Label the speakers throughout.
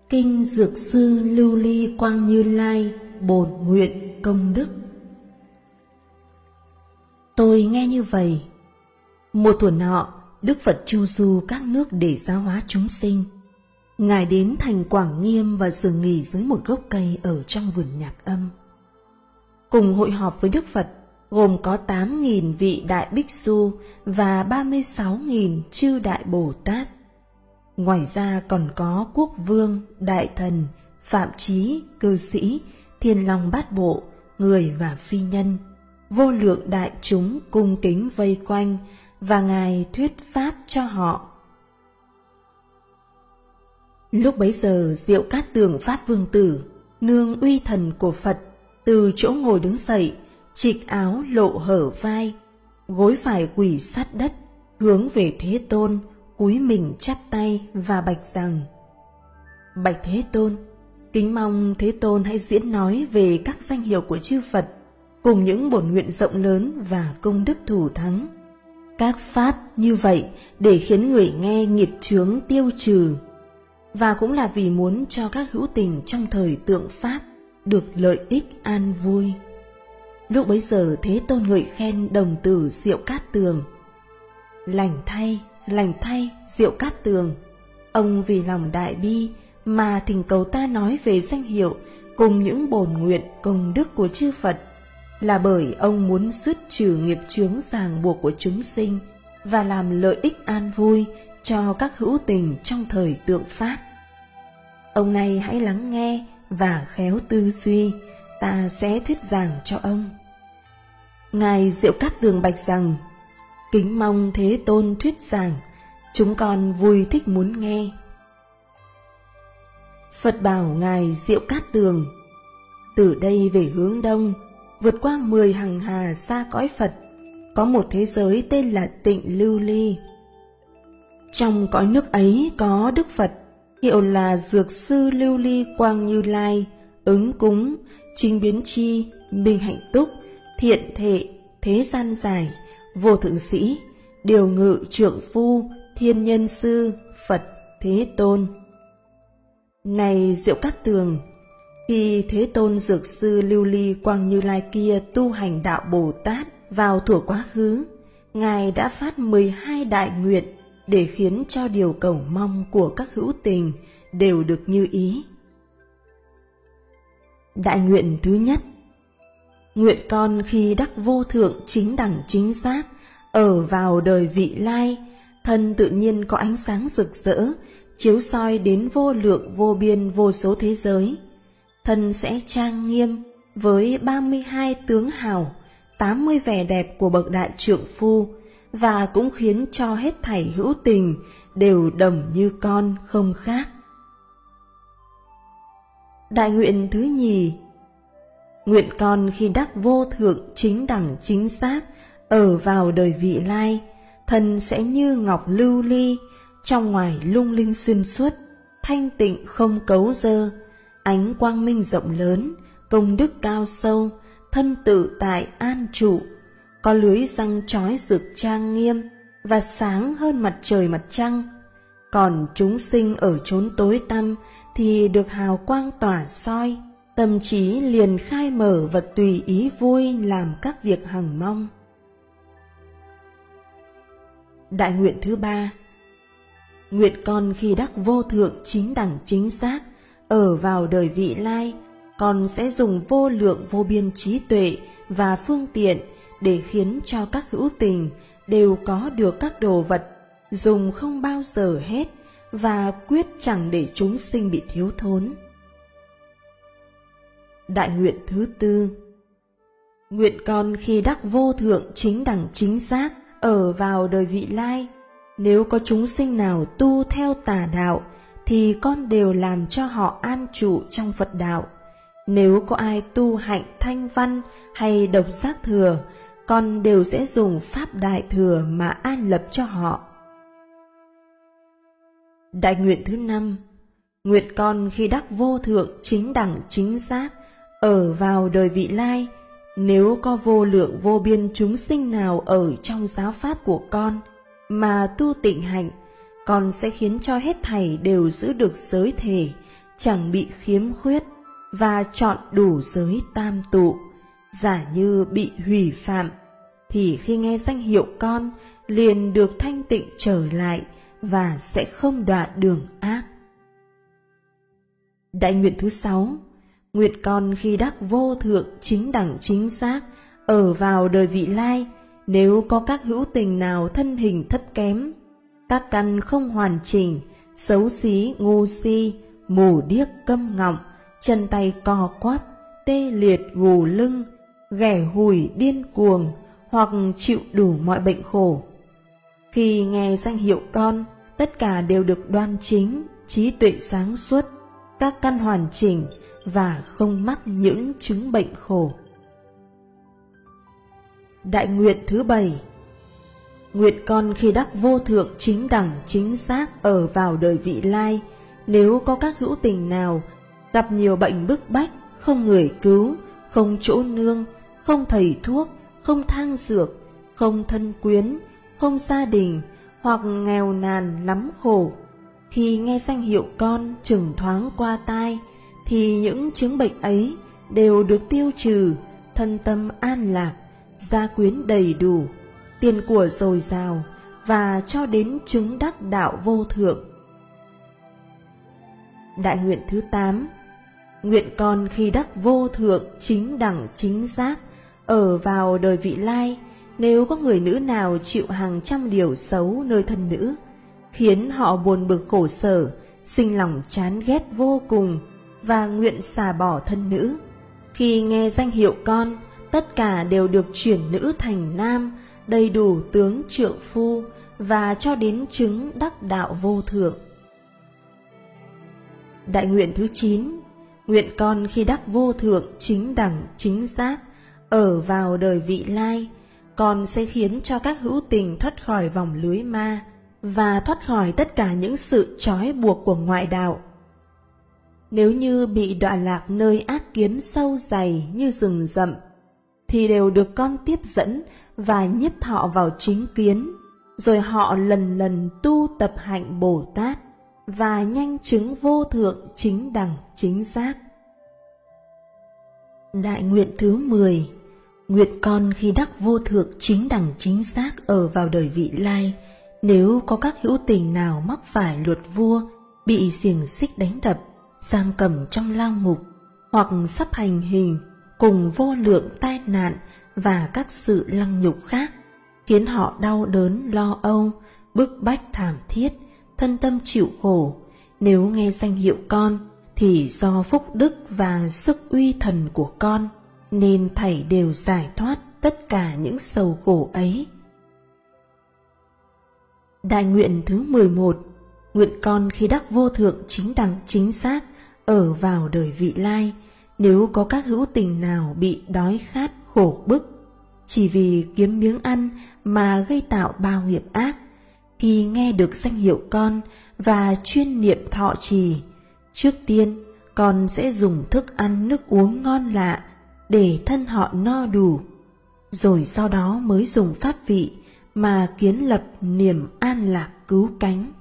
Speaker 1: Kinh Dược Sư Lưu Ly Quang Như Lai bổn nguyện công đức. Tôi nghe như vậy. Một thuở nọ, Đức Phật chu du các nước để giáo hóa chúng sinh. Ngài đến thành Quảng Nghiêm và dừng nghỉ dưới một gốc cây ở trong vườn Nhạc Âm. Cùng hội họp với Đức Phật gồm có 8.000 vị Đại Bích Xu và 36.000 chư Đại Bồ Tát. Ngoài ra còn có Quốc Vương, Đại Thần, Phạm Chí, Cư Sĩ, Thiên Long Bát Bộ, người và phi nhân, vô lượng đại chúng cung kính vây quanh và Ngài thuyết pháp cho họ. Lúc bấy giờ Diệu Cát Tường Pháp Vương Tử, nương uy thần của Phật, từ chỗ ngồi đứng dậy, trịch áo lộ hở vai, gối phải quỳ sát đất, hướng về Thế Tôn, cúi mình chắp tay và bạch rằng: Bạch Thế Tôn, kính mong Thế Tôn hãy diễn nói về các danh hiệu của chư Phật, cùng những bổn nguyện rộng lớn và công đức thủ thắng. Các pháp như vậy để khiến người nghe nghiệp chướng tiêu trừ, và cũng là vì muốn cho các hữu tình trong thời tượng pháp được lợi ích an vui. Lúc bấy giờ Thế Tôn ngợi khen đồng tử Diệu Cát Tường: lành thay Diệu Cát Tường, ông vì lòng đại bi mà thỉnh cầu ta nói về danh hiệu cùng những bổn nguyện công đức của chư Phật, là bởi ông muốn dứt trừ nghiệp chướng ràng buộc của chúng sinh và làm lợi ích an vui cho các hữu tình trong thời tượng pháp. Ông này hãy lắng nghe và khéo tư duy, ta sẽ thuyết giảng cho ông. Ngài Diệu Cát Tường bạch rằng: kính mong Thế Tôn thuyết giảng, chúng con vui thích muốn nghe. Phật bảo Ngài Diệu Cát Tường: từ đây về hướng đông, vượt qua 10 hằng hà xa cõi Phật, có một thế giới tên là Tịnh Lưu Ly. Trong cõi nước ấy có Đức Phật, hiệu là Dược Sư Lưu Ly Quang Như Lai, ứng cúng, chính biến chi, minh hạnh túc, thiện thệ, thế gian giải, vô thượng sĩ, điều ngự trượng phu, thiên nhân sư, Phật Thế Tôn. Này Diệu Cát Tường, khi Thế Tôn Dược Sư Lưu Ly Quang Như Lai kia tu hành đạo Bồ Tát vào thuở quá khứ, Ngài đã phát 12 đại nguyện để khiến cho điều cầu mong của các hữu tình đều được như ý. Đại nguyện thứ nhất: nguyện con khi đắc vô thượng chính đẳng chính giác, ở vào đời vị lai, thân tự nhiên có ánh sáng rực rỡ, chiếu soi đến vô lượng vô biên vô số thế giới. Thân sẽ trang nghiêm với 32 tướng hào, 80 vẻ đẹp của bậc đại trượng phu, và cũng khiến cho hết thảy hữu tình đều đồng như con không khác. Đại nguyện thứ nhì: nguyện con khi đắc vô thượng chính đẳng chính giác, ở vào đời vị lai, thân sẽ như ngọc lưu ly, trong ngoài lung linh xuyên suốt, thanh tịnh không cấu dơ, ánh quang minh rộng lớn, công đức cao sâu, thân tự tại an trụ, có lưới răng chói rực trang nghiêm và sáng hơn mặt trời mặt trăng. Còn chúng sinh ở chốn tối tăm thì được hào quang tỏa soi, tâm trí liền khai mở và tùy ý vui làm các việc hằng mong. Đại nguyện thứ ba: nguyện con khi đắc vô thượng chính đẳng chính giác, ở vào đời vị lai, con sẽ dùng vô lượng vô biên trí tuệ và phương tiện để khiến cho các hữu tình đều có được các đồ vật dùng không bao giờ hết, và quyết chẳng để chúng sinh bị thiếu thốn. Đại nguyện thứ tư: nguyện con khi đắc vô thượng chính đẳng chính giác, ở vào đời vị lai, nếu có chúng sinh nào tu theo tà đạo thì con đều làm cho họ an trụ trong Phật đạo. Nếu có ai tu hạnh thanh văn hay độc giác thừa, con đều sẽ dùng pháp đại thừa mà an lập cho họ. Đại nguyện thứ năm: nguyện con khi đắc vô thượng chính đẳng chính giác, ở vào đời vị lai, nếu có vô lượng vô biên chúng sinh nào ở trong giáo pháp của con mà tu tịnh hạnh, con sẽ khiến cho hết thảy đều giữ được giới thể, chẳng bị khiếm khuyết và trọn đủ giới tam tụ. Giả như bị hủy phạm, thì khi nghe danh hiệu con liền được thanh tịnh trở lại và sẽ không đọa đường ác. Đại nguyện thứ 6. Nguyện con khi đắc vô thượng chính đẳng chính xác ở vào đời vị lai, nếu có các hữu tình nào thân hình thấp kém, các căn không hoàn chỉnh, xấu xí ngu si, mù điếc câm ngọng, chân tay co quắp, tê liệt gù lưng, ghẻ hủi điên cuồng, hoặc chịu đủ mọi bệnh khổ, khi nghe danh hiệu con, tất cả đều được đoan chính, trí tuệ sáng suốt, các căn hoàn chỉnh và không mắc những chứng bệnh khổ. Đại nguyện thứ 7. Nguyện con khi đắc vô thượng chính đẳng chính xác ở vào đời vị lai, nếu có các hữu tình nào gặp nhiều bệnh bức bách, không người cứu, không chỗ nương, không thầy thuốc, không thang dược, không thân quyến, không gia đình, hoặc nghèo nàn lắm khổ, khi nghe danh hiệu con chừng thoáng qua tai, thì những chứng bệnh ấy đều được tiêu trừ, thân tâm an lạc, gia quyến đầy đủ, tiền của dồi dào, và cho đến chứng đắc đạo vô thượng. Đại nguyện thứ 8. Nguyện con khi đắc vô thượng chính đẳng chính xác ở vào đời vị lai, nếu có người nữ nào chịu hàng trăm điều xấu nơi thân nữ, khiến họ buồn bực khổ sở, sinh lòng chán ghét vô cùng, và nguyện xả bỏ thân nữ, khi nghe danh hiệu con, tất cả đều được chuyển nữ thành nam, đầy đủ tướng trượng phu, và cho đến chứng đắc đạo vô thượng. Đại nguyện thứ 9. Nguyện con khi đắc vô thượng chính đẳng chính xác ở vào đời vị lai, con sẽ khiến cho các hữu tình thoát khỏi vòng lưới ma và thoát khỏi tất cả những sự trói buộc của ngoại đạo. Nếu như bị đọa lạc nơi ác kiến sâu dày như rừng rậm, thì đều được con tiếp dẫn và nhiếp họ vào chính kiến, rồi họ lần lần tu tập hạnh Bồ Tát và nhanh chứng vô thượng chính đẳng chính xác. Đại nguyện thứ 10. Nguyện con khi đắc vô thượng chính đẳng chính xác ở vào đời vị lai, nếu có các hữu tình nào mắc phải luật vua, bị xiềng xích đánh đập, giam cầm trong lao ngục, hoặc sắp hành hình, cùng vô lượng tai nạn và các sự lăng nhục khác, khiến họ đau đớn lo âu, bức bách thảm thiết, thân tâm chịu khổ, nếu nghe danh hiệu con, thì do phúc đức và sức uy thần của con, nên thảy đều giải thoát tất cả những sầu khổ ấy. Đại nguyện thứ 11. Nguyện con khi đắc vô thượng chính đẳng chính xác ở vào đời vị lai, nếu có các hữu tình nào bị đói khát khổ bức, chỉ vì kiếm miếng ăn mà gây tạo bao nghiệp ác, khi nghe được danh hiệu con và chuyên niệm thọ trì, trước tiên con sẽ dùng thức ăn nước uống ngon lạ để thân họ no đủ, rồi sau đó mới dùng pháp vị mà kiến lập niềm an lạc cứu cánh.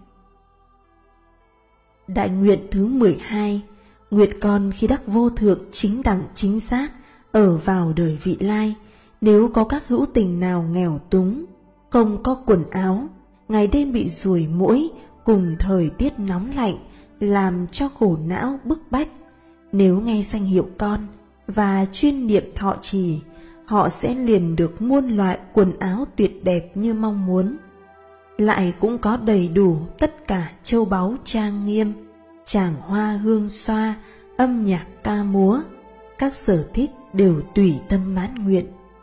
Speaker 1: Đại nguyện thứ 12. Nguyện con khi đắc vô thượng chính đẳng chính xác ở vào đời vị lai, nếu có các hữu tình nào nghèo túng, không có quần áo, ngày đêm bị ruồi muỗi cùng thời tiết nóng lạnh làm cho khổ não bức bách, nếu nghe danh hiệu con và chuyên niệm thọ trì, họ sẽ liền được muôn loại quần áo tuyệt đẹp như mong muốn, lại cũng có đầy đủ tất cả châu báu trang nghiêm, tràng hoa hương xoa, âm nhạc ca múa, các sở thích đều tùy tâm mãn nguyện.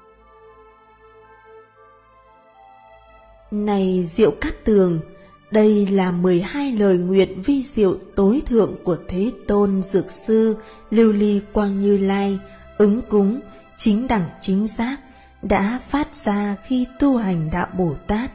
Speaker 1: Này Diệu Cát Tường, đây là 12 lời nguyện vi diệu tối thượng của Thế Tôn Dược Sư Lưu Ly Quang Như Lai ứng cúng chính đẳng chính xác đã phát ra khi tu hành đạo Bồ Tát.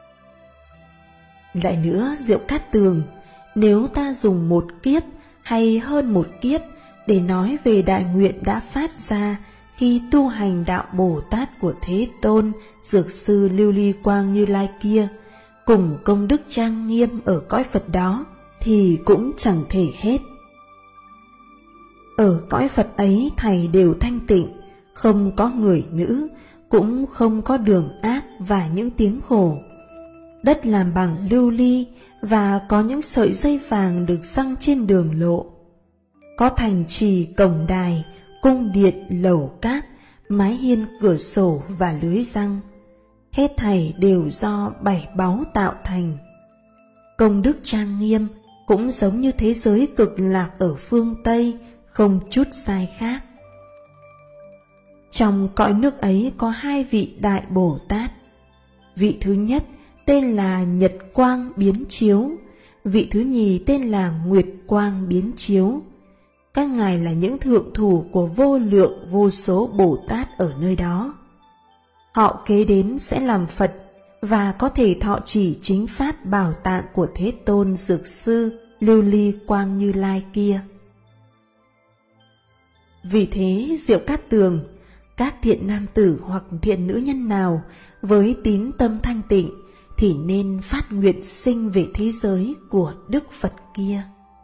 Speaker 1: Lại nữa Diệu Cát Tường, nếu ta dùng một kiếp hay hơn một kiếp để nói về đại nguyện đã phát ra khi tu hành đạo Bồ Tát của Thế Tôn Dược Sư Lưu Ly Quang Như Lai kia, cùng công đức trang nghiêm ở cõi Phật đó, thì cũng chẳng thể hết. Ở cõi Phật ấy thảy đều thanh tịnh, không có người nữ, cũng không có đường ác và những tiếng khổ. Đất làm bằng lưu ly và có những sợi dây vàng được giăng trên đường lộ. Có thành trì, cổng đài, cung điện, lầu cát, mái hiên, cửa sổ và lưới giăng. Hết thảy đều do bảy báu tạo thành. Công đức trang nghiêm, cũng giống như thế giới cực lạc ở phương Tây, không chút sai khác. Trong cõi nước ấy có hai vị Đại Bồ Tát. Vị thứ nhất tên là Nhật Quang Biến Chiếu, vị thứ nhì tên là Nguyệt Quang Biến Chiếu. Các ngài là những thượng thủ của vô lượng vô số Bồ Tát ở nơi đó. Họ kế đến sẽ làm Phật và có thể thọ trì chính pháp bảo tạng của Thế Tôn Dược Sư Lưu Ly Quang Như Lai kia. Vì thế Diệu Cát Tường, các thiện nam tử hoặc thiện nữ nhân nào với tín tâm thanh tịnh thì nên phát nguyện sinh về thế giới của Đức Phật kia.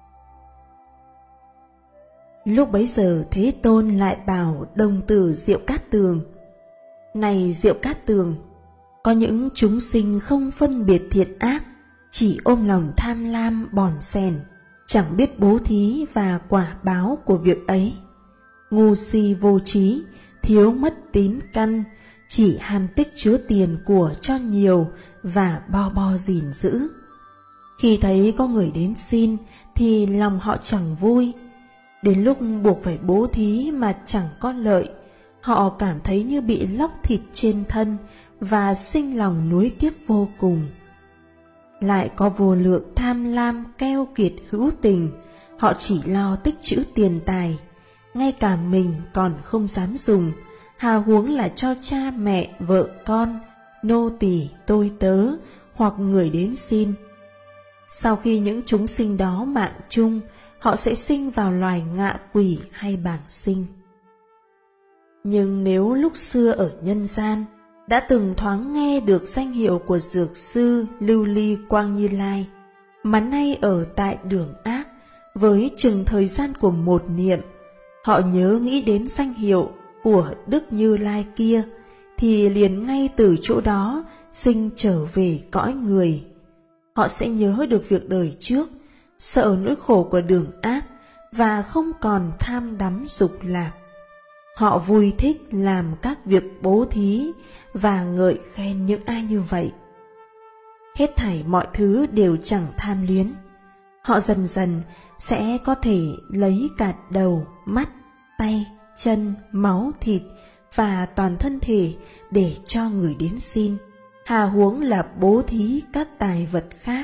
Speaker 1: Lúc bấy giờ Thế Tôn lại bảo đồng tử Diệu Cát Tường: Này Diệu Cát Tường, có những chúng sinh không phân biệt thiện ác, chỉ ôm lòng tham lam bòn xèn, chẳng biết bố thí và quả báo của việc ấy. Ngu si vô trí, thiếu mất tín căn, chỉ ham tích chứa tiền của cho nhiều và bo gìn giữ. Khi thấy có người đến xin thì lòng họ chẳng vui. Đến lúc buộc phải bố thí mà chẳng có lợi, họ cảm thấy như bị lóc thịt trên thân và sinh lòng nuối tiếc vô cùng. Lại có vô lượng tham lam keo kiệt hữu tình, họ chỉ lo tích trữ tiền tài, ngay cả mình còn không dám dùng, hà huống là cho cha mẹ, vợ con, nô tỳ, tôi tớ hoặc người đến xin. Sau khi những chúng sinh đó mạng chung, họ sẽ sinh vào loài ngạ quỷ hay bàng sinh. Nhưng nếu lúc xưa ở nhân gian đã từng thoáng nghe được danh hiệu của Dược Sư Lưu Ly Quang Như Lai, mà nay ở tại đường ác, với chừng thời gian của một niệm, họ nhớ nghĩ đến danh hiệu của Đức Như Lai kia, thì liền ngay từ chỗ đó sinh trở về cõi người. Họ sẽ nhớ được việc đời trước, sợ nỗi khổ của đường ác và không còn tham đắm dục lạc. Họ vui thích làm các việc bố thí và ngợi khen những ai như vậy. Hết thảy mọi thứ đều chẳng tham luyến. Họ dần dần sẽ có thể lấy cả đầu, mắt, tay, chân, máu, thịt và toàn thân thể để cho người đến xin, hà huống là bố thí các tài vật khác.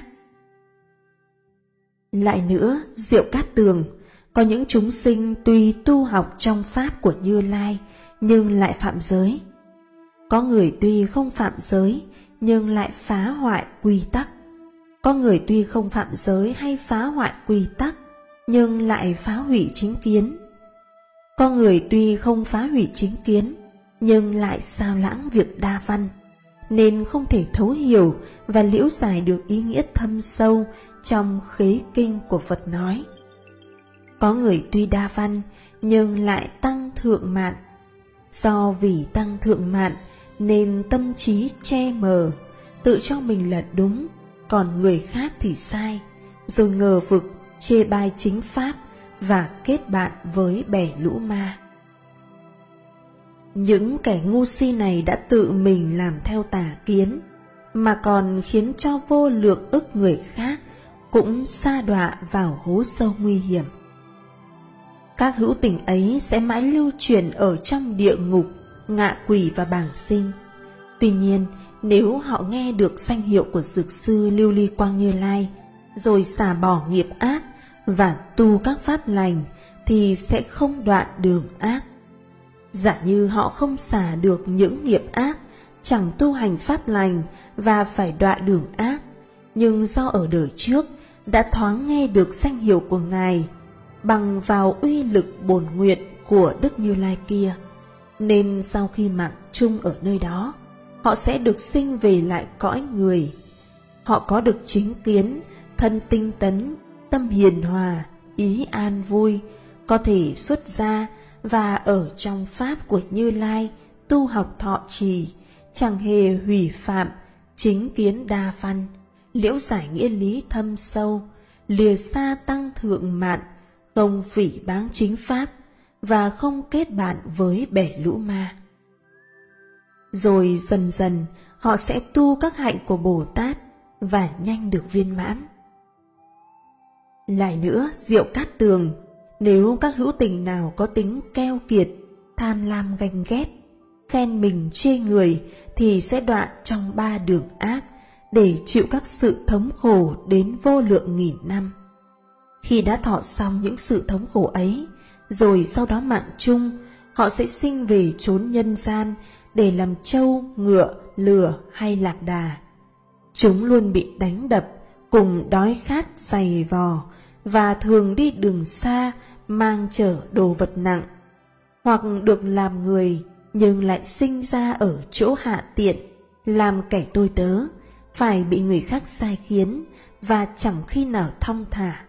Speaker 1: Lại nữa, Diệu Cát Tường, có những chúng sinh tuy tu học trong pháp của Như Lai nhưng lại phạm giới. Có người tuy không phạm giới nhưng lại phá hoại quy tắc. Có người tuy không phạm giới hay phá hoại quy tắc nhưng lại phá hủy chính kiến. Có người tuy không phá hủy chính kiến nhưng lại sao lãng việc đa văn, nên không thể thấu hiểu và liễu giải được ý nghĩa thâm sâu trong khế kinh của Phật nói. Có người tuy đa văn nhưng lại tăng thượng mạn. Do vì tăng thượng mạn nên tâm trí che mờ, tự cho mình là đúng, còn người khác thì sai, rồi ngờ vực, chê bai chính pháp và kết bạn với bè lũ ma. Những kẻ ngu si này đã tự mình làm theo tà kiến, mà còn khiến cho vô lượng ức người khác cũng sa đọa vào hố sâu nguy hiểm. Các hữu tình ấy sẽ mãi lưu truyền ở trong địa ngục, ngạ quỷ và bàng sinh. Tuy nhiên, nếu họ nghe được danh hiệu của Dược Sư Lưu Ly Quang Như Lai, rồi xả bỏ nghiệp ác và tu các pháp lành, thì sẽ không đoạn đường ác. Giả như họ không xả được những nghiệp ác, chẳng tu hành pháp lành và phải đoạn đường ác, nhưng do ở đời trước đã thoáng nghe được danh hiệu của Ngài bằng vào uy lực bổn nguyện của Đức Như Lai kia, nên sau khi mạng chung ở nơi đó, họ sẽ được sinh về lại cõi người. Họ có được chính kiến, thân tinh tấn, tâm hiền hòa, ý an vui, có thể xuất gia và ở trong pháp của Như Lai tu học thọ trì, chẳng hề hủy phạm chính kiến đa văn, liễu giải nghĩa lý thâm sâu, lìa xa tăng thượng mạn, không phỉ báng chính pháp và không kết bạn với bể lũ ma. Rồi dần dần họ sẽ tu các hạnh của Bồ Tát và nhanh được viên mãn. Lại nữa, Diệu Cát Tường, nếu các hữu tình nào có tính keo kiệt, tham lam ganh ghét, khen mình chê người, thì sẽ đoạn trong 3 đường ác để chịu các sự thống khổ đến vô lượng nghìn năm. Khi đã thọ xong những sự thống khổ ấy, rồi sau đó mạng chung, họ sẽ sinh về chốn nhân gian để làm trâu, ngựa, lừa hay lạc đà. Chúng luôn bị đánh đập, cùng đói khát giày vò, và thường đi đường xa mang chở đồ vật nặng, hoặc được làm người nhưng lại sinh ra ở chỗ hạ tiện, làm kẻ tôi tớ, phải bị người khác sai khiến và chẳng khi nào thong thả.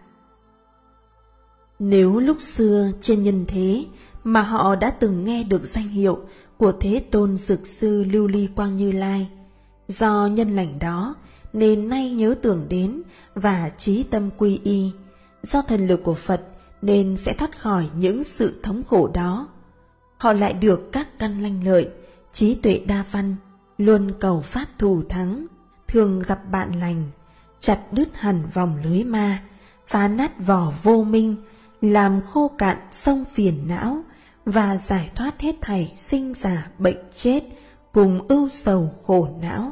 Speaker 1: Nếu lúc xưa trên nhân thế mà họ đã từng nghe được danh hiệu của Thế Tôn Dược Sư Lưu Ly Quang Như Lai, do nhân lành đó nên nay nhớ tưởng đến và chí tâm quy y, do thần lực của Phật nên sẽ thoát khỏi những sự thống khổ đó. Họ lại được các căn lanh lợi, trí tuệ đa văn, luôn cầu pháp thù thắng, thường gặp bạn lành, chặt đứt hẳn vòng lưới ma, phá nát vỏ vô minh, làm khô cạn sông phiền não và giải thoát hết thảy sinh già bệnh chết cùng ưu sầu khổ não.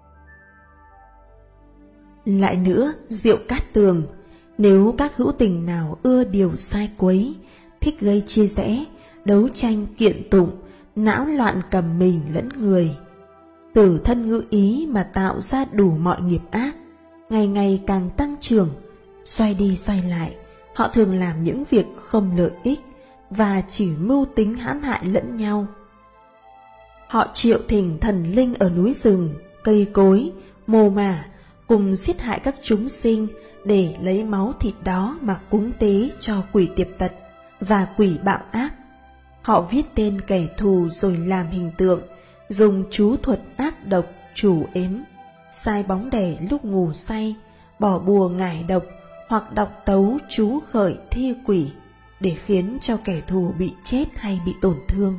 Speaker 1: Lại nữa, Diệu Cát Tường, nếu các hữu tình nào ưa điều sai quấy, thích gây chia rẽ, đấu tranh kiện tụng, não loạn cầm mình lẫn người, từ thân ngữ ý mà tạo ra đủ mọi nghiệp ác, ngày ngày càng tăng trưởng, xoay đi xoay lại, họ thường làm những việc không lợi ích và chỉ mưu tính hãm hại lẫn nhau. Họ triệu thỉnh thần linh ở núi rừng, cây cối, mồ mả, cùng giết hại các chúng sinh để lấy máu thịt đó mà cúng tế cho quỷ tiệp tật và quỷ bạo ác. Họ viết tên kẻ thù rồi làm hình tượng, dùng chú thuật ác độc chủ ếm, sai bóng đè lúc ngủ say, bỏ bùa ngải độc hoặc đọc tấu chú khởi thi quỷ để khiến cho kẻ thù bị chết hay bị tổn thương.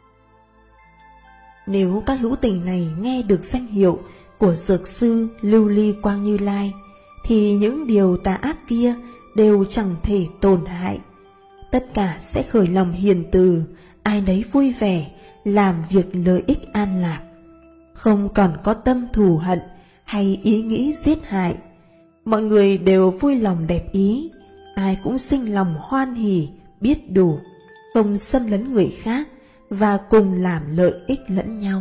Speaker 1: Nếu các hữu tình này nghe được danh hiệu của Dược Sư Lưu Ly Quang Như Lai, thì những điều tà ác kia đều chẳng thể tổn hại. Tất cả sẽ khởi lòng hiền từ, ai nấy vui vẻ, làm việc lợi ích an lạc, không còn có tâm thù hận hay ý nghĩ giết hại. Mọi người đều vui lòng đẹp ý, ai cũng sinh lòng hoan hỉ, biết đủ, không xâm lấn người khác và cùng làm lợi ích lẫn nhau.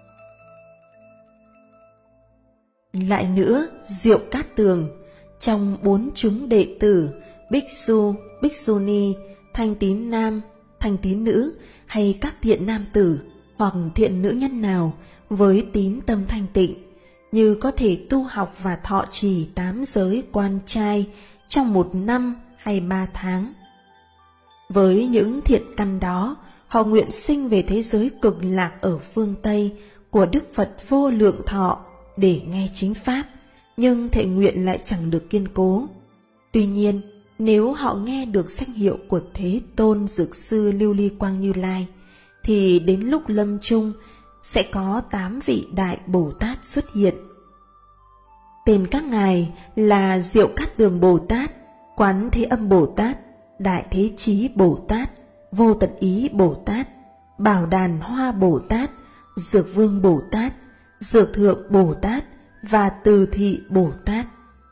Speaker 1: Lại nữa, Diệu Cát Tường, trong 4 chúng đệ tử, Bhikksu, Bhikshuni, thanh tín nam, thanh tín nữ hay các thiện nam tử hoặc thiện nữ nhân nào với tín tâm thanh tịnh, như có thể tu học và thọ trì 8 giới quan trai trong 1 năm hay 3 tháng. Với những thiện căn đó, họ nguyện sinh về thế giới cực lạc ở phương Tây của Đức Phật vô lượng thọ để nghe chính pháp, nhưng thệ nguyện lại chẳng được kiên cố. Tuy nhiên, nếu họ nghe được danh hiệu của Thế Tôn Dược Sư Lưu Ly Quang Như Lai, thì đến lúc lâm chung sẽ có 8 vị Đại Bồ Tát xuất hiện. Tên các ngài là Diệu Cát Tường Bồ Tát, Quán Thế Âm Bồ Tát, Đại Thế Chí Bồ Tát, Vô Tận Ý Bồ Tát, Bảo Đàn Hoa Bồ Tát, Dược Vương Bồ Tát, Dược Thượng Bồ Tát và Từ Thị Bồ Tát.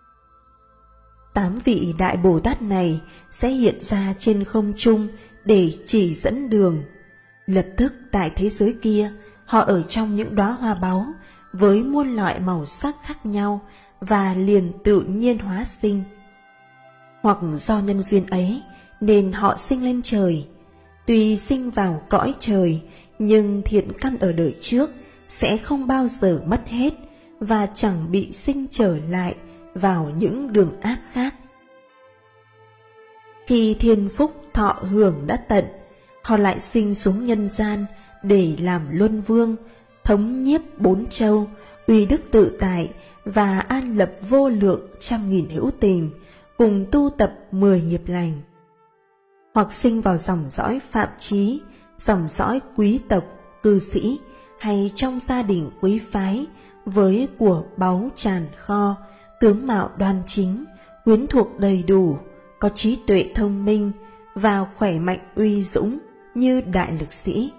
Speaker 1: 8 vị Đại Bồ Tát này sẽ hiện ra trên không trung để chỉ dẫn đường. Lập tức tại thế giới kia, họ ở trong những đóa hoa báu với muôn loại màu sắc khác nhau và liền tự nhiên hóa sinh. Hoặc do nhân duyên ấy nên họ sinh lên trời. Tuy sinh vào cõi trời, nhưng thiện căn ở đời trước sẽ không bao giờ mất hết và chẳng bị sinh trở lại vào những đường ác khác. Khi thiên phúc thọ hưởng đã tận, họ lại sinh xuống nhân gian để làm luân vương, thống nhiếp 4 châu, uy đức tự tại và an lập vô lượng trăm nghìn hữu tình, cùng tu tập 10 nghiệp lành. Hoặc sinh vào dòng dõi phạm chí, dòng dõi quý tộc, cư sĩ, hay trong gia đình quý phái, với của báu tràn kho, tướng mạo đoan chính, quyến thuộc đầy đủ, có trí tuệ thông minh và khỏe mạnh uy dũng như đại lực sĩ.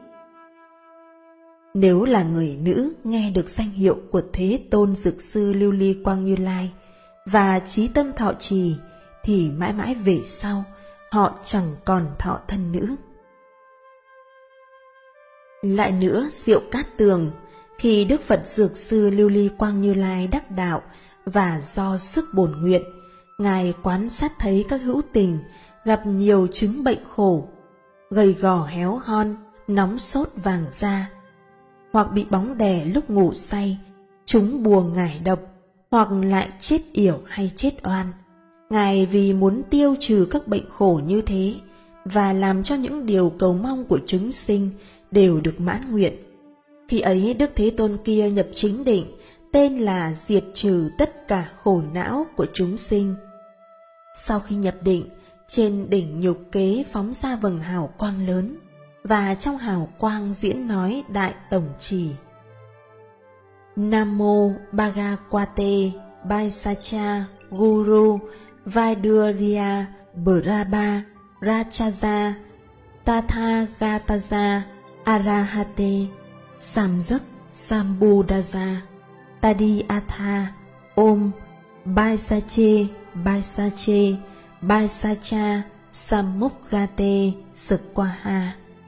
Speaker 1: Nếu là người nữ nghe được danh hiệu của Thế Tôn Dược Sư Lưu Ly Quang Như Lai và chí tâm thọ trì, thì mãi mãi về sau họ chẳng còn thọ thân nữ. Lại nữa, Diệu Cát Tường, khi Đức Phật Dược Sư Lưu Ly Quang Như Lai đắc đạo và do sức bổn nguyện, Ngài quan sát thấy các hữu tình gặp nhiều chứng bệnh khổ, gầy gò héo hon, nóng sốt vàng da, hoặc bị bóng đè lúc ngủ say, trúng bùa ngải độc, hoặc lại chết yểu hay chết oan. Ngài vì muốn tiêu trừ các bệnh khổ như thế và làm cho những điều cầu mong của chúng sinh đều được mãn nguyện, khi ấy Đức Thế Tôn kia nhập chính định, tên là diệt trừ tất cả khổ não của chúng sinh. Sau khi nhập định, trên đỉnh nhục kế phóng ra vầng hào quang lớn, và trong hào quang diễn nói đại tổng trì: Nam mô Bhagavate Vaisakha Guru Vaidurya Brahma Rachaja Tathagataja Arahate Samyak Sambuddhasa Tadiatha Om Baisache Baisache Baisacha Samuggate Sukwaha.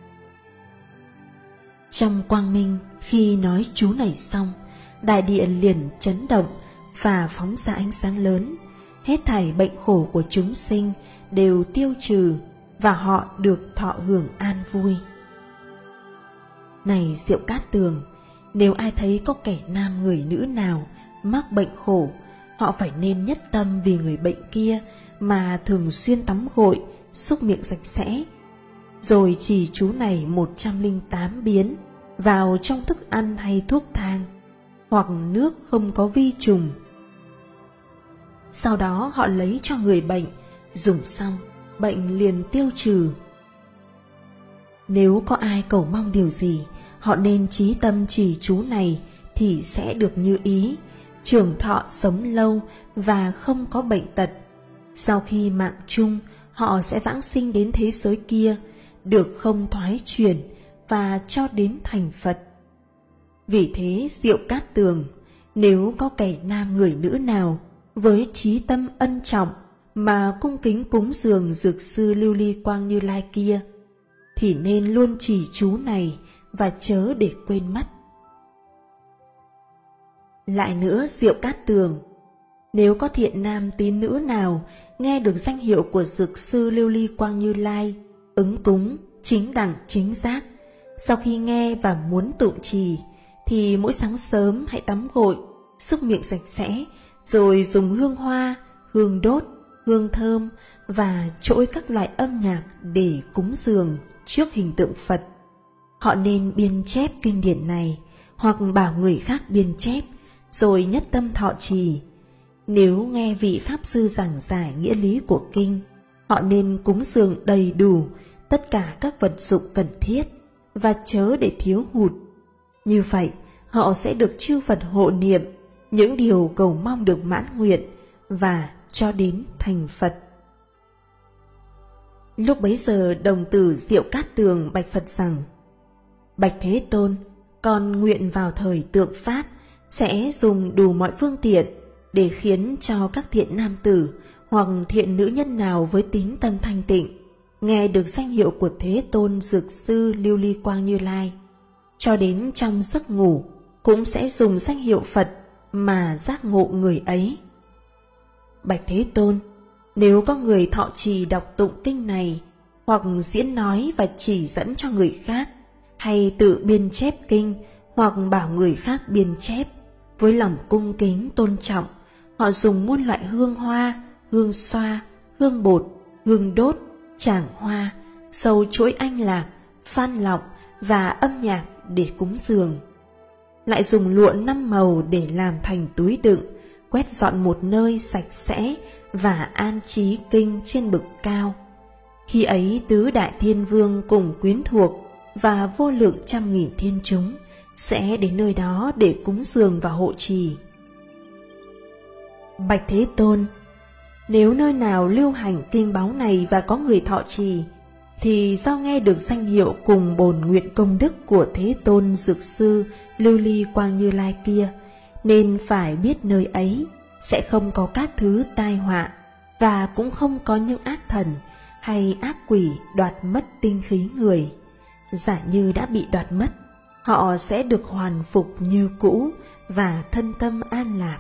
Speaker 1: Trong quang minh, khi nói chú này xong, đại địa liền chấn động và phóng ra ánh sáng lớn. Hết thảy bệnh khổ của chúng sinh đều tiêu trừ và họ được thọ hưởng an vui. Này Diệu Cát Tường, nếu ai thấy có kẻ nam người nữ nào mắc bệnh khổ, họ phải nên nhất tâm vì người bệnh kia mà thường xuyên tắm gội, súc miệng sạch sẽ, rồi chỉ chú này 108 biến vào trong thức ăn hay thuốc thang, hoặc nước không có vi trùng. Sau đó họ lấy cho người bệnh, dùng xong, bệnh liền tiêu trừ. Nếu có ai cầu mong điều gì, họ nên chí tâm trì chú này thì sẽ được như ý, trường thọ sống lâu và không có bệnh tật. Sau khi mạng chung, họ sẽ vãng sinh đến thế giới kia, được không thoái chuyển và cho đến thành Phật. Vì thế Diệu Cát Tường, nếu có kẻ nam người nữ nào với chí tâm ân trọng mà cung kính cúng dường Dược Sư Lưu Ly Quang Như Lai kia, thì nên luôn trì chú này và chớ để quên mất. Lại nữa Diệu Cát Tường, nếu có thiện nam tín nữ nào nghe được danh hiệu của Dược Sư Lưu Ly Quang Như Lai, ứng cúng, chính đẳng chính giác, sau khi nghe và muốn tụng trì, thì mỗi sáng sớm hãy tắm gội, súc miệng sạch sẽ, rồi dùng hương hoa, hương đốt, hương thơm và trỗi các loại âm nhạc để cúng dường trước hình tượng Phật. Họ nên biên chép kinh điển này, hoặc bảo người khác biên chép, rồi nhất tâm thọ trì. Nếu nghe vị Pháp Sư giảng giải nghĩa lý của kinh, họ nên cúng dường đầy đủ tất cả các vật dụng cần thiết và chớ để thiếu hụt. Như vậy, họ sẽ được chư Phật hộ niệm, những điều cầu mong được mãn nguyện và cho đến thành Phật. Lúc bấy giờ đồng tử Diệu Cát Tường bạch Phật rằng: Bạch Thế Tôn, con nguyện vào thời tượng Pháp sẽ dùng đủ mọi phương tiện để khiến cho các thiện nam tử hoặc thiện nữ nhân nào với tín tâm thanh tịnh nghe được danh hiệu của Thế Tôn Dược Sư Lưu Ly Quang Như Lai, cho đến trong giấc ngủ cũng sẽ dùng danh hiệu Phật mà giác ngộ người ấy. Bạch Thế Tôn, nếu có người thọ trì đọc tụng kinh này, hoặc diễn nói và chỉ dẫn cho người khác, hay tự biên chép kinh hoặc bảo người khác biên chép, với lòng cung kính tôn trọng, họ dùng muôn loại hương hoa, hương xoa, hương bột, hương đốt, tràng hoa, sâu chuỗi anh lạc, phan lọng và âm nhạc để cúng dường. Lại dùng lụa 5 màu để làm thành túi đựng, quét dọn một nơi sạch sẽ và an trí kinh trên bực cao. Khi ấy tứ đại thiên vương cùng quyến thuộc và vô lượng trăm nghìn thiên chúng sẽ đến nơi đó để cúng dường và hộ trì. Bạch Thế Tôn, nếu nơi nào lưu hành kinh báu này và có người thọ trì, thì do nghe được danh hiệu cùng bổn nguyện công đức của Thế Tôn Dược Sư Lưu Ly Quang Như Lai kia, nên phải biết nơi ấy sẽ không có các thứ tai họa, và cũng không có những ác thần hay ác quỷ đoạt mất tinh khí người. Giả như đã bị đoạt mất, họ sẽ được hoàn phục như cũ và thân tâm an lạc.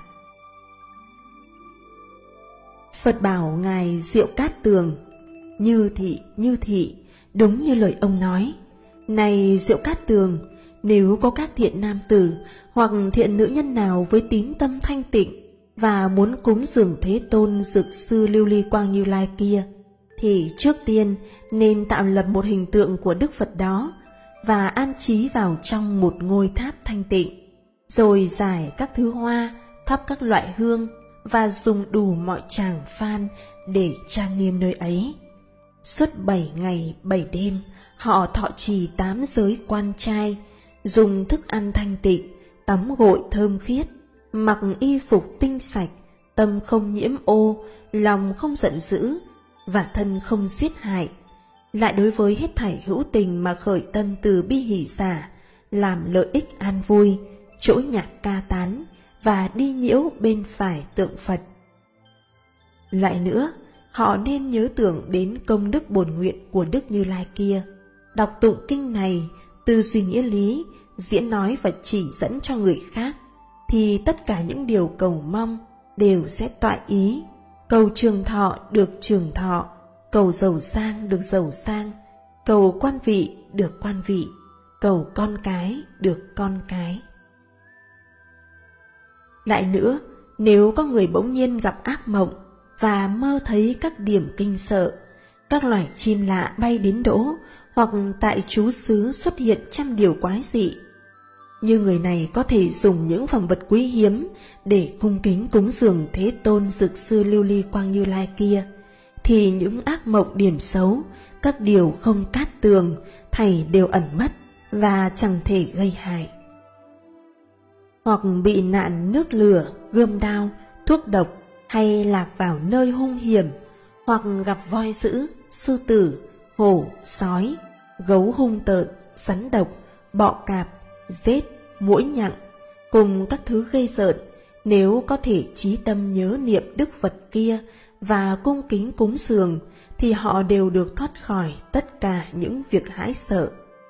Speaker 1: Phật bảo Ngài Diệu Cát Tường: Như thị, đúng như lời ông nói. Này Diệu Cát Tường, nếu có các thiện nam tử hoặc thiện nữ nhân nào với tín tâm thanh tịnh và muốn cúng dường Thế Tôn Dược Sư Lưu Ly Quang Như Lai kia, thì trước tiên nên tạo lập một hình tượng của Đức Phật đó và an trí vào trong một ngôi tháp thanh tịnh, rồi rải các thứ hoa, thắp các loại hương và dùng đủ mọi tràng phan để trang nghiêm nơi ấy. Suốt 7 ngày 7 đêm, họ thọ trì 8 giới quan trai, dùng thức ăn thanh tịnh, tắm gội thơm khiết, mặc y phục tinh sạch, tâm không nhiễm ô, lòng không giận dữ và thân không giết hại. Lại đối với hết thảy hữu tình mà khởi tâm từ bi hỷ xả, làm lợi ích an vui, trỗi nhạc ca tán và đi nhiễu bên phải tượng Phật. Lại nữa, họ nên nhớ tưởng đến công đức bổn nguyện của Đức Như Lai kia, đọc tụng kinh này, tư duy nghĩa lý, diễn nói và chỉ dẫn cho người khác, thì tất cả những điều cầu mong đều sẽ toại ý. Cầu trường thọ được trường thọ, cầu giàu sang được giàu sang, cầu quan vị được quan vị, cầu con cái được con cái. Lại nữa, nếu có người bỗng nhiên gặp ác mộng và mơ thấy các điểm kinh sợ, các loài chim lạ bay đến đỗ, hoặc tại trú xứ xuất hiện trăm điều quái dị, như người này có thể dùng những phẩm vật quý hiếm để cung kính cúng dường Thế Tôn Dược Sư Lưu Ly Quang Như Lai kia, thì những ác mộng điểm xấu, các điều không cát tường, thảy đều ẩn mất và chẳng thể gây hại. Hoặc bị nạn nước lửa, gươm đao, thuốc độc, hay lạc vào nơi hung hiểm, hoặc gặp voi dữ, sư tử, hổ, sói, gấu hung tợn, rắn độc, bọ cạp, rết, muỗi nhặng, cùng các thứ gây rợn, nếu có thể chí tâm nhớ niệm Đức Phật kia và cung kính cúng dường, thì họ đều được thoát khỏi tất cả những việc hãi sợ.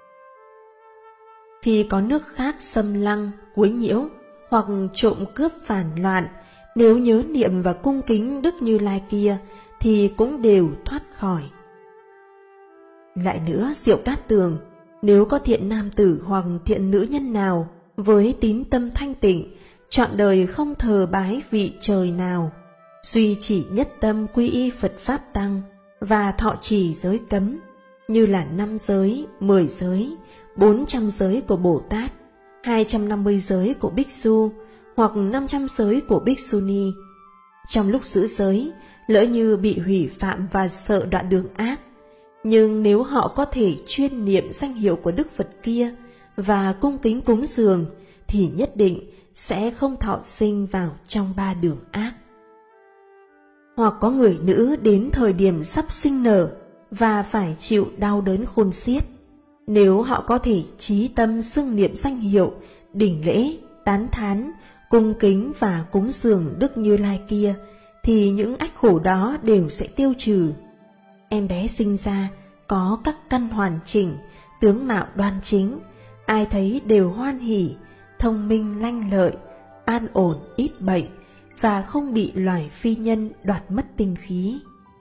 Speaker 1: Khi có nước khác xâm lăng, quấy nhiễu, hoặc trộm cướp phản loạn, nếu nhớ niệm và cung kính Đức Như Lai kia, thì cũng đều thoát khỏi. Lại nữa, Diệu Cát Tường, nếu có thiện nam tử hoặc thiện nữ nhân nào với tín tâm thanh tịnh, trọn đời không thờ bái vị trời nào, duy chỉ nhất tâm quy y Phật Pháp Tăng và thọ trì giới cấm, như là 5 giới, 10 giới, 400 giới của Bồ Tát, 250 giới của Bích Xu, hoặc 500 giới của Bích Xu Ni. Trong lúc giữ giới, lỡ như bị hủy phạm và sợ đoạn đường ác, nhưng nếu họ có thể chuyên niệm danh hiệu của Đức Phật kia và cung kính cúng dường, thì nhất định sẽ không thọ sinh vào trong 3 đường ác. Hoặc có người nữ đến thời điểm sắp sinh nở và phải chịu đau đớn khôn xiết, nếu họ có thể chí tâm xưng niệm danh hiệu, đỉnh lễ, tán thán, cung kính và cúng dường Đức Như Lai kia, thì những ách khổ đó đều sẽ tiêu trừ. Em bé sinh ra có các căn hoàn chỉnh, tướng mạo đoan chính, ai thấy đều hoan hỉ, thông minh lanh lợi, an ổn ít bệnh và không bị loài phi nhân đoạt mất tinh khí.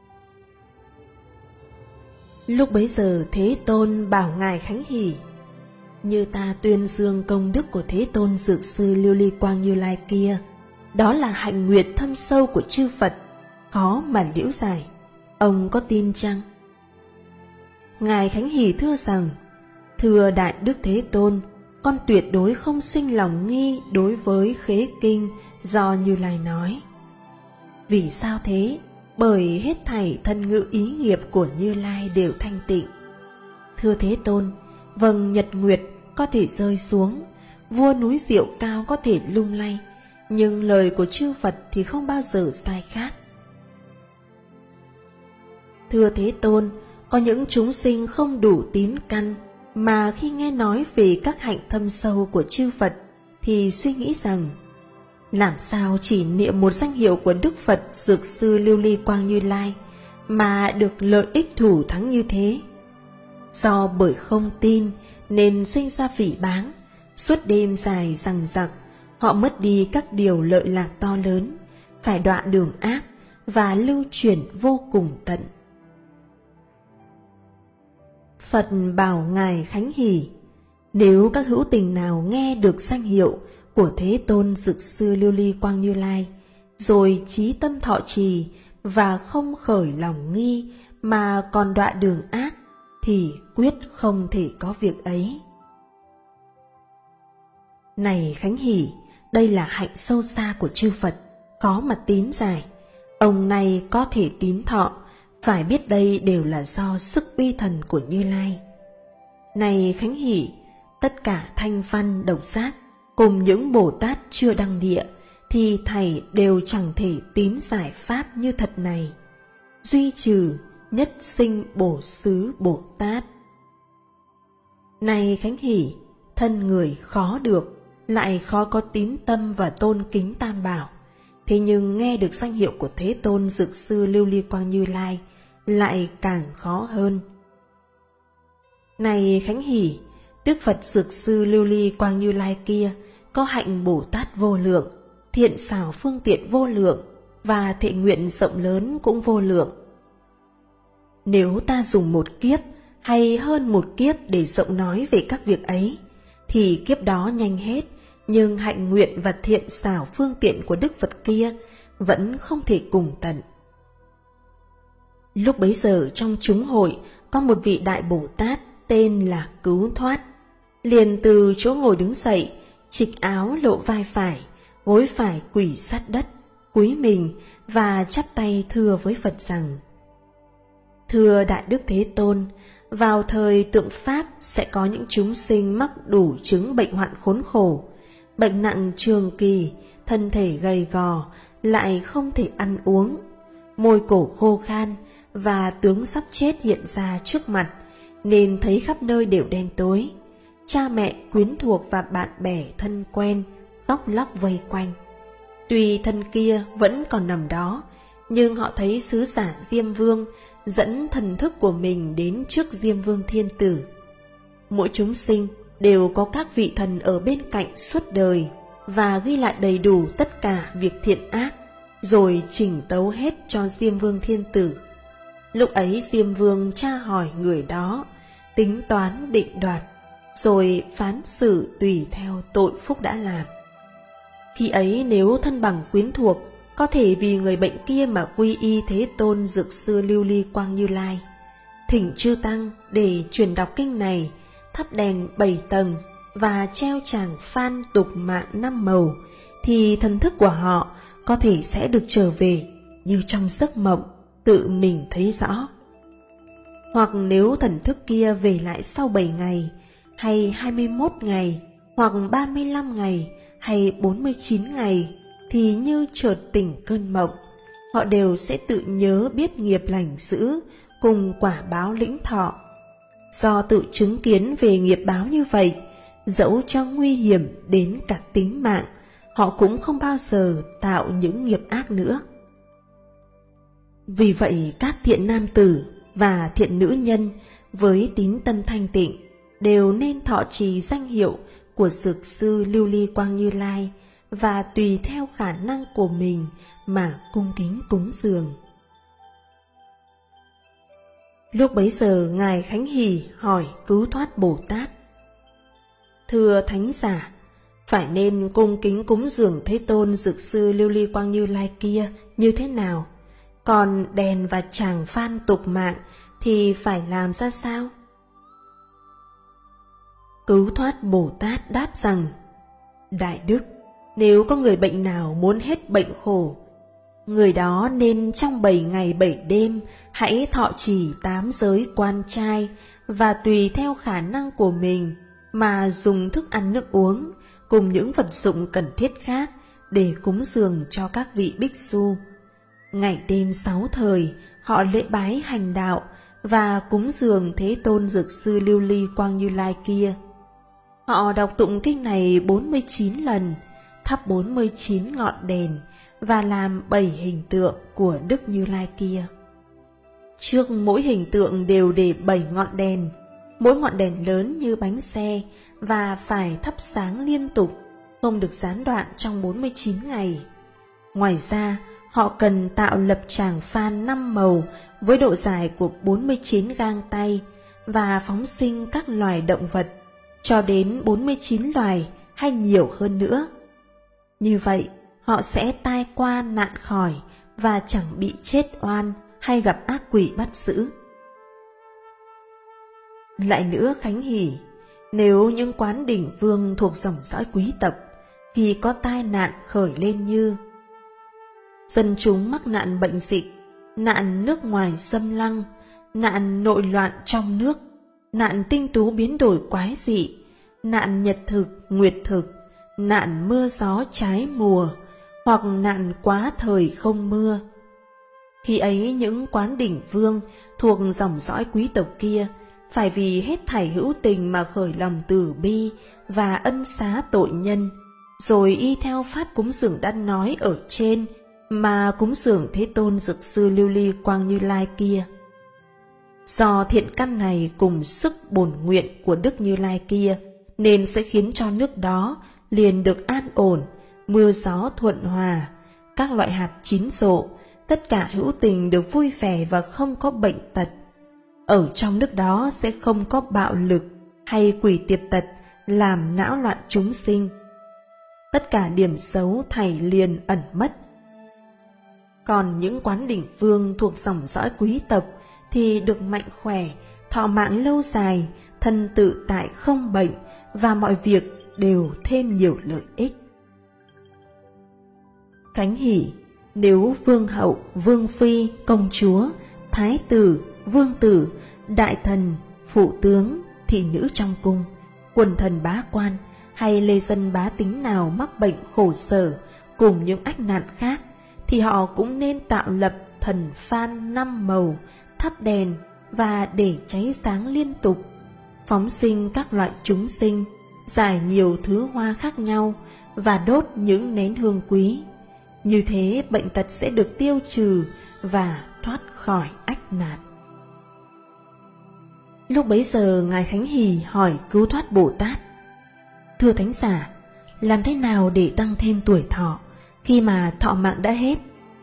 Speaker 1: Lúc bấy giờ Thế Tôn bảo Ngài Khánh Hỷ: Như ta tuyên dương công đức của Thế Tôn Dược Sư Lưu Ly Quang Như Lai kia, đó là hạnh nguyện thâm sâu của chư Phật, khó mà liễu giải. Ông có tin chăng? Ngài Khánh Hỷ thưa rằng: thưa Đại Đức Thế Tôn, con tuyệt đối không sinh lòng nghi đối với khế kinh do Như Lai nói. Vì sao thế? Bởi hết thảy thân ngữ ý nghiệp của Như Lai đều thanh tịnh. Thưa Thế Tôn, vầng nhật nguyệt có thể rơi xuống, vua núi Diệu Cao có thể lung lay, nhưng lời của chư Phật thì không bao giờ sai khác. Thưa Thế Tôn, có những chúng sinh không đủ tín căn, mà khi nghe nói về các hạnh thâm sâu của chư Phật thì suy nghĩ rằng: làm sao chỉ niệm một danh hiệu của Đức Phật Dược Sư Lưu Ly Quang Như Lai mà được lợi ích thủ thắng như thế? Do bởi không tin nên sinh ra phỉ báng, suốt đêm dài dằng dặc, họ mất đi các điều lợi lạc to lớn, phải đọa đường ác và lưu truyền vô cùng tận. Phật bảo Ngài Khánh Hỷ: nếu các hữu tình nào nghe được danh hiệu của Thế Tôn Dược Sư Lưu Ly Quang Như Lai, rồi chí tâm thọ trì và không khởi lòng nghi mà còn đọa đường ác, thì quyết không thể có việc ấy. Này Khánh Hỷ, đây là hạnh sâu xa của chư Phật, khó mà tín giải. Ông này có thể tín thọ, phải biết đây đều là do sức uy thần của Như Lai. Này Khánh Hỷ, tất cả thanh văn độc giác cùng những Bồ Tát chưa đăng địa thì thầy đều chẳng thể tín giải pháp như thật này, duy trừ nhất sinh bổ xứ Bồ Tát. Này Khánh Hỷ, thân người khó được, lại khó có tín tâm và tôn kính Tam Bảo, thế nhưng nghe được danh hiệu của Thế Tôn Dược Sư Lưu Ly Quang Như Lai lại càng khó hơn. Này Khánh Hỷ, Đức Phật Dược Sư Lưu Ly Quang Như Lai kia có hạnh Bồ Tát vô lượng, thiện xảo phương tiện vô lượng, và thệ nguyện rộng lớn cũng vô lượng. Nếu ta dùng một kiếp hay hơn một kiếp để rộng nói về các việc ấy, thì kiếp đó nhanh hết, nhưng hạnh nguyện và thiện xảo phương tiện của Đức Phật kia vẫn không thể cùng tận. Lúc bấy giờ trong chúng hội có một vị Đại Bồ Tát tên là Cứu Thoát, liền từ chỗ ngồi đứng dậy, trịch áo lộ vai phải, gối phải quỳ sát đất, cúi mình và chắp tay thưa với Phật rằng: thưa Đại Đức Thế Tôn, vào thời tượng Pháp sẽ có những chúng sinh mắc đủ chứng bệnh hoạn khốn khổ, bệnh nặng trường kỳ, thân thể gầy gò, lại không thể ăn uống, môi cổ khô khan, và tướng sắp chết hiện ra trước mặt, nên thấy khắp nơi đều đen tối. Cha mẹ, quyến thuộc và bạn bè thân quen khóc lóc vây quanh. Tuy thân kia vẫn còn nằm đó, nhưng họ thấy sứ giả Diêm Vương dẫn thần thức của mình đến trước Diêm Vương Thiên Tử. Mỗi chúng sinh đều có các vị thần ở bên cạnh suốt đời và ghi lại đầy đủ tất cả việc thiện ác, rồi chỉnh tấu hết cho Diêm Vương Thiên Tử. Lúc ấy Diêm Vương tra hỏi người đó, tính toán định đoạt, rồi phán xử tùy theo tội phúc đã làm. Khi ấy nếu thân bằng quyến thuộc có thể vì người bệnh kia mà quy y Thế Tôn Dược Sư Lưu Ly Quang Như Lai, thỉnh chư tăng để truyền đọc kinh này, thắp đèn 7 tầng và treo tràng phan tục mạng 5 màu, thì thần thức của họ có thể sẽ được trở về như trong giấc mộng, tự mình thấy rõ. Hoặc nếu thần thức kia về lại sau 7 ngày, hay 21 ngày, hoặc 35 ngày, hay 49 ngày, thì như chợt tỉnh cơn mộng, họ đều sẽ tự nhớ biết nghiệp lành dữ cùng quả báo lĩnh thọ. Do tự chứng kiến về nghiệp báo như vậy, dẫu cho nguy hiểm đến cả tính mạng, họ cũng không bao giờ tạo những nghiệp ác nữa. Vì vậy các thiện nam tử và thiện nữ nhân với tín tâm thanh tịnh đều nên thọ trì danh hiệu của Dược Sư Lưu Ly Quang Như Lai và tùy theo khả năng của mình mà cung kính cúng dường. Lúc bấy giờ Ngài Khánh Hỷ hỏi Cứu Thoát Bồ Tát: thưa Thánh Giả, phải nên cung kính cúng dường Thế Tôn Dược Sư Lưu Ly Quang Như Lai kia như thế nào? Còn đèn và tràng phan tục mạng thì phải làm ra sao? Cứu thoát Bồ Tát đáp rằng: Đại đức, nếu có người bệnh nào muốn hết bệnh khổ, người đó nên trong 7 ngày 7 đêm hãy thọ trì 8 giới quan trai, và tùy theo khả năng của mình mà dùng thức ăn nước uống cùng những vật dụng cần thiết khác để cúng dường cho các vị bích su. Ngày đêm 6 thời họ lễ bái hành đạo và cúng dường Thế Tôn Dược Sư Lưu Ly Quang Như Lai kia. Họ đọc tụng kinh này 49 lần, thắp 49 ngọn đèn và làm 7 hình tượng của Đức Như Lai kia. Trước mỗi hình tượng đều để 7 ngọn đèn, mỗi ngọn đèn lớn như bánh xe và phải thắp sáng liên tục, không được gián đoạn trong 49 ngày. Ngoài ra, họ cần tạo lập tràng phan 5 màu với độ dài của 49 gang tay và phóng sinh các loài động vật cho đến 49 loài hay nhiều hơn nữa. Như vậy, họ sẽ tai qua nạn khỏi và chẳng bị chết oan hay gặp ác quỷ bắt giữ. Lại nữa Khánh hỷ, nếu những quán đỉnh vương thuộc dòng dõi quý tộc thì có tai nạn khởi lên như: dân chúng mắc nạn bệnh dịch, nạn nước ngoài xâm lăng, nạn nội loạn trong nước, nạn tinh tú biến đổi quái dị, nạn nhật thực, nguyệt thực, nạn mưa gió trái mùa, hoặc nạn quá thời không mưa. Khi ấy những quán đỉnh vương thuộc dòng dõi quý tộc kia phải vì hết thảy hữu tình mà khởi lòng từ bi và ân xá tội nhân, rồi y theo pháp cúng dường đã nói ở trên mà cúng dường Thế Tôn Dược Sư Lưu Ly Quang Như Lai kia. Do thiện căn này cùng sức bổn nguyện của Đức Như Lai kia nên sẽ khiến cho nước đó liền được an ổn, mưa gió thuận hòa, các loại hạt chín rộ, tất cả hữu tình được vui vẻ và không có bệnh tật. Ở trong nước đó sẽ không có bạo lực hay quỷ tiệp tật làm não loạn chúng sinh. Tất cả điểm xấu thảy liền ẩn mất. Còn những quán đỉnh vương thuộc dòng dõi quý tộc thì được mạnh khỏe, thọ mạng lâu dài, thân tự tại không bệnh và mọi việc đều thêm nhiều lợi ích. Khánh hỷ, nếu vương hậu, vương phi, công chúa, thái tử, vương tử, đại thần, phụ tướng, thị nữ trong cung, quần thần bá quan hay lê dân bá tính nào mắc bệnh khổ sở cùng những ách nạn khác, thì họ cũng nên tạo lập thần phan 5 màu, thắp đèn và để cháy sáng liên tục, phóng sinh các loại chúng sinh, rải nhiều thứ hoa khác nhau và đốt những nén hương quý. Như thế bệnh tật sẽ được tiêu trừ và thoát khỏi ách nạn. Lúc bấy giờ Ngài Khánh Hỷ hỏi Cứu Thoát Bồ Tát: Thưa Thánh Giả, làm thế nào để tăng thêm tuổi thọ khi mà thọ mạng đã hết?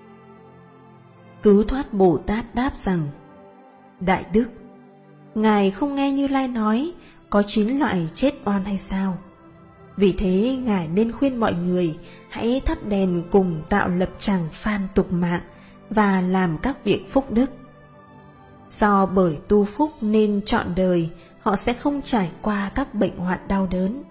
Speaker 1: Cứu Thoát Bồ Tát đáp rằng: Đại đức, Ngài không nghe Như Lai nói có 9 loại chết oan hay sao? Vì thế Ngài nên khuyên mọi người hãy thắp đèn cùng tạo lập tràng phan tục mạng và làm các việc phúc đức. Do bởi tu phúc nên trọn đời họ sẽ không trải qua các bệnh hoạn đau đớn.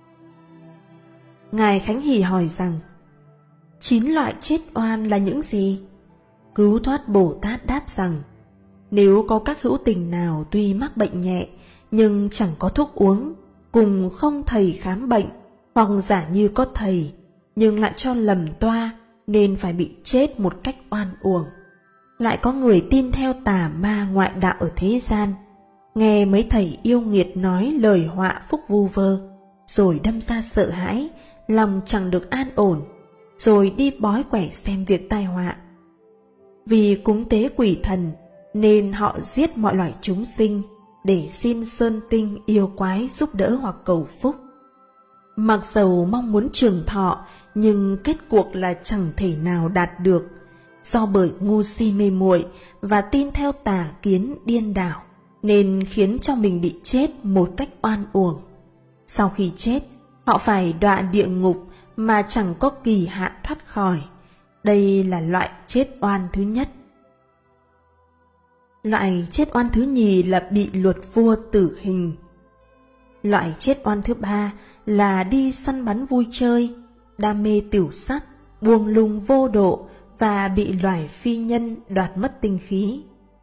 Speaker 1: Ngài Khánh Hỷ hỏi rằng: 9 loại chết oan là những gì? Cứu Thoát Bồ Tát đáp rằng: nếu có các hữu tình nào tuy mắc bệnh nhẹ nhưng chẳng có thuốc uống, cùng không thầy khám bệnh, hoặc giả như có thầy nhưng lại cho lầm toa nên phải bị chết một cách oan uổng. Lại có người tin theo tà ma ngoại đạo ở thế gian, nghe mấy thầy yêu nghiệt nói lời họa phúc vu vơ, rồi đâm ra sợ hãi, lòng chẳng được an ổn, rồi đi bói quẻ xem việc tai họa. Vì cúng tế quỷ thần nên họ giết mọi loài chúng sinh để xin sơn tinh yêu quái giúp đỡ hoặc cầu phúc. Mặc dầu mong muốn trường thọ nhưng kết cuộc là chẳng thể nào đạt được, do bởi ngu si mê muội và tin theo tà kiến điên đảo nên khiến cho mình bị chết một cách oan uổng. Sau khi chết, họ phải đọa địa ngục mà chẳng có kỳ hạn thoát khỏi. Đây là loại chết oan thứ nhất. Loại chết oan thứ nhì là bị luật vua tử hình. Loại chết oan thứ ba là đi săn bắn vui chơi, đam mê tửu sắc, buông lung vô độ và bị loài phi nhân đoạt mất tinh khí.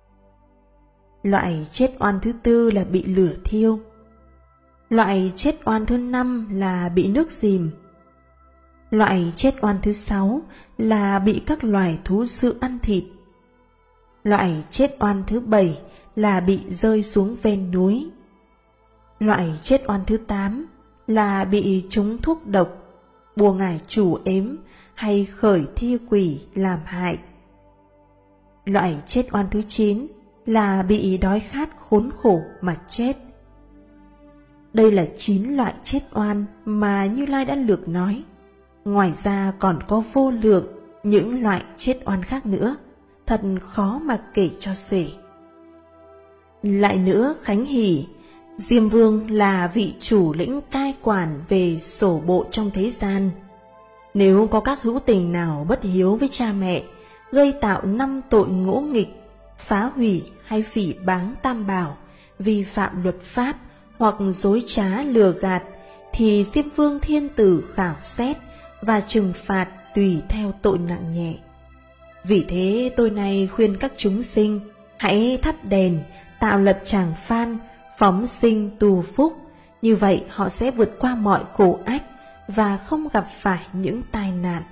Speaker 1: Loại chết oan thứ tư là bị lửa thiêu. Loại chết oan thứ năm là bị nước dìm. Loại chết oan thứ sáu là bị các loài thú dữ ăn thịt. Loại chết oan thứ bảy là bị rơi xuống ven núi. Loại chết oan thứ 8 là bị trúng thuốc độc, bùa ngải chủ ếm hay khởi thi quỷ làm hại. Loại chết oan thứ 9 là bị đói khát khốn khổ mà chết. Đây là 9 loại chết oan mà Như Lai đã lược nói. Ngoài ra còn có vô lượng những loại chết oan khác nữa, thật khó mà kể cho xuể. Lại nữa, Khánh Hỷ, Diêm Vương là vị chủ lĩnh cai quản về sổ bộ trong thế gian. Nếu có các hữu tình nào bất hiếu với cha mẹ, gây tạo 5 tội ngỗ nghịch, phá hủy hay phỉ báng tam bảo, vi phạm luật pháp hoặc dối trá lừa gạt, thì Diêm Vương Thiên Tử khảo xét và trừng phạt tùy theo tội nặng nhẹ. Vì thế tôi nay khuyên các chúng sinh hãy thắp đèn, tạo lập tràng phan, phóng sinh tu phúc. Như vậy họ sẽ vượt qua mọi khổ ách và không gặp phải những tai nạn.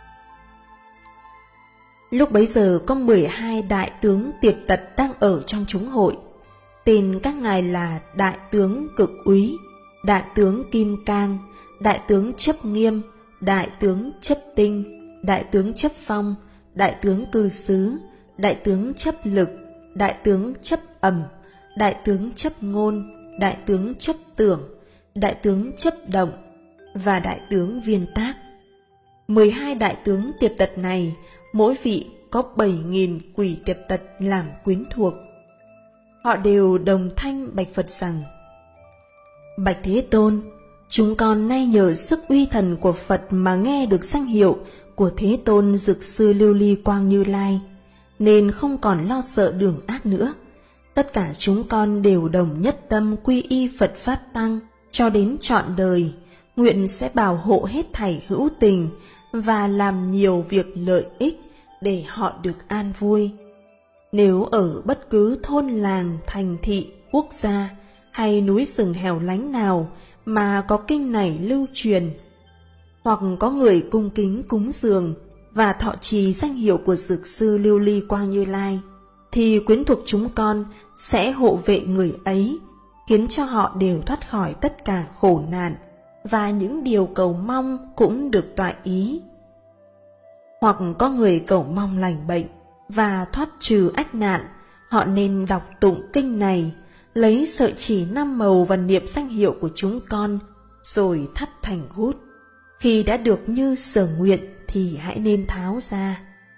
Speaker 1: Lúc bấy giờ có 12 đại tướng Tiệp Tật đang ở trong chúng hội. Tên các ngài là Đại tướng Cực Úy, Đại tướng Kim Cang, Đại tướng Chấp Nghiêm, Đại tướng Chấp Tinh, Đại tướng Chấp Phong, Đại tướng Cư Xứ, Đại tướng Chấp Lực, Đại tướng Chấp Ẩm, Đại tướng Chấp Ngôn, Đại tướng Chấp Tưởng, Đại tướng Chấp Động và Đại tướng Viên Tác. 12 đại tướng Tiệp Tật này, mỗi vị có 7.000 quỷ Tiệp Tật làm quyến thuộc. Họ đều đồng thanh bạch Phật rằng: Bạch Thế Tôn, chúng con nay nhờ sức uy thần của Phật mà nghe được danh hiệu của Thế Tôn Dược Sư Lưu Ly Quang Như Lai, nên không còn lo sợ đường ác nữa. Tất cả chúng con đều đồng nhất tâm quy y Phật Pháp Tăng cho đến trọn đời, nguyện sẽ bảo hộ hết thảy hữu tình và làm nhiều việc lợi ích để họ được an vui. Nếu ở bất cứ thôn làng, thành thị, quốc gia hay núi rừng hẻo lánh nào mà có kinh này lưu truyền, hoặc có người cung kính cúng dường và thọ trì danh hiệu của Dược Sư Lưu Ly Quang Như Lai, thì quyến thuộc chúng con sẽ hộ vệ người ấy, khiến cho họ đều thoát khỏi tất cả khổ nạn, và những điều cầu mong cũng được toại ý. Hoặc có người cầu mong lành bệnh và thoát trừ ách nạn, họ nên đọc tụng kinh này, lấy sợi chỉ 5 màu và niệm danh hiệu của chúng con, rồi thắt thành gút. Khi đã được như sở nguyện thì hãy nên tháo ra.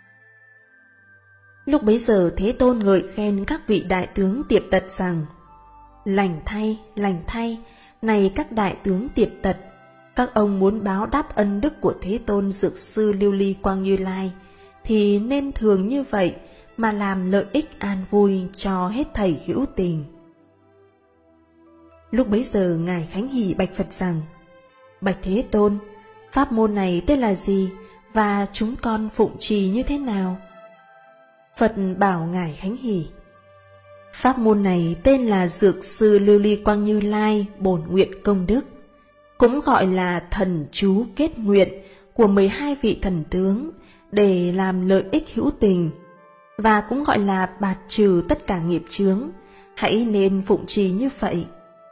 Speaker 1: Lúc bấy giờ Thế Tôn ngợi khen các vị đại tướng Tiệp Tật rằng: lành thay, này các đại tướng Tiệp Tật, các ông muốn báo đáp ân đức của Thế Tôn Dược Sư Lưu Ly Quang Như Lai, thì nên thường như vậy mà làm lợi ích an vui cho hết thảy hữu tình. Lúc bấy giờ Ngài Khánh Hỷ bạch Phật rằng: Bạch Thế Tôn, pháp môn này tên là gì và chúng con phụng trì như thế nào? Phật bảo Ngài Khánh Hỷ: pháp môn này tên là Dược Sư Lưu Ly Quang Như Lai bổn nguyện công đức, cũng gọi là thần chú kết nguyện của 12 vị thần tướng để làm lợi ích hữu tình, và cũng gọi là bạt trừ tất cả nghiệp chướng. Hãy nên phụng trì như vậy.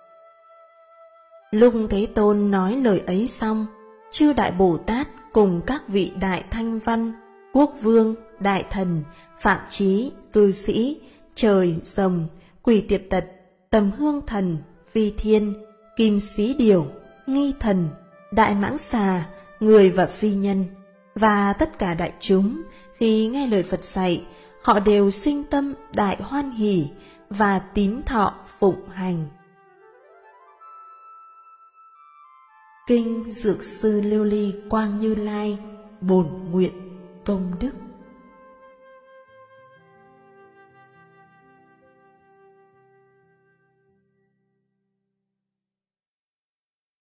Speaker 1: Lúc Thế Tôn nói lời ấy xong, chư Đại Bồ Tát cùng các vị Đại Thanh Văn, Quốc Vương, Đại Thần, Phạm Chí, Cư Sĩ, Trời, Rồng, Quỷ Tiệp Tật, Tầm Hương Thần, Phi Thiên, Kim Xí Điều, Nghi Thần, Đại Mãng Xà, người và phi nhân, và tất cả đại chúng, khi nghe lời Phật dạy, họ đều sinh tâm đại hoan hỷ và tín thọ phụng hành. Kinh Dược Sư Lưu Ly Quang Như Lai bổn nguyện công đức.